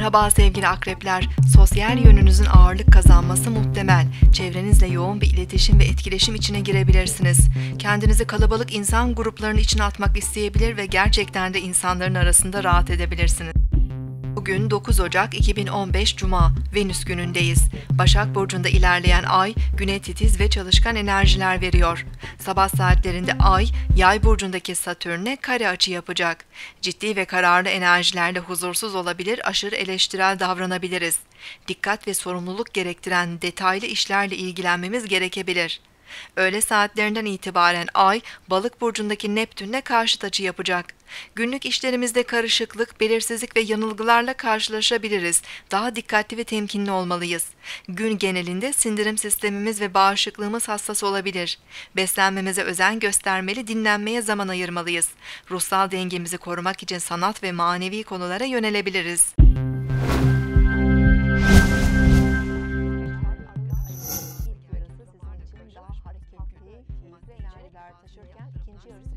Merhaba sevgili akrepler. Sosyal yönünüzün ağırlık kazanması muhtemel. Çevrenizle yoğun bir iletişim ve etkileşim içine girebilirsiniz. Kendinizi kalabalık insan gruplarının içine atmak isteyebilir ve gerçekten de insanların arasında rahat edebilirsiniz. Bugün 9 Ocak 2015 Cuma, Venüs günündeyiz. Başak Burcu'nda ilerleyen Ay, güne titiz ve çalışkan enerjiler veriyor. Sabah saatlerinde Ay, Yay Burcu'ndaki Satürn'e kare açı yapacak. Ciddi ve kararlı enerjilerle huzursuz olabilir, aşırı eleştirel davranabiliriz. Dikkat ve sorumluluk gerektiren detaylı işlerle ilgilenmemiz gerekebilir. Öğle saatlerinden itibaren Ay, Balık burcundaki Neptün'le karşıt açı yapacak. Günlük işlerimizde karışıklık, belirsizlik ve yanılgılarla karşılaşabiliriz. Daha dikkatli ve temkinli olmalıyız. Gün genelinde sindirim sistemimiz ve bağışıklığımız hassas olabilir. Beslenmemize özen göstermeli, dinlenmeye zaman ayırmalıyız. Ruhsal dengemizi korumak için sanat ve manevi konulara yönelebiliriz. Taşırken ikinci yarısı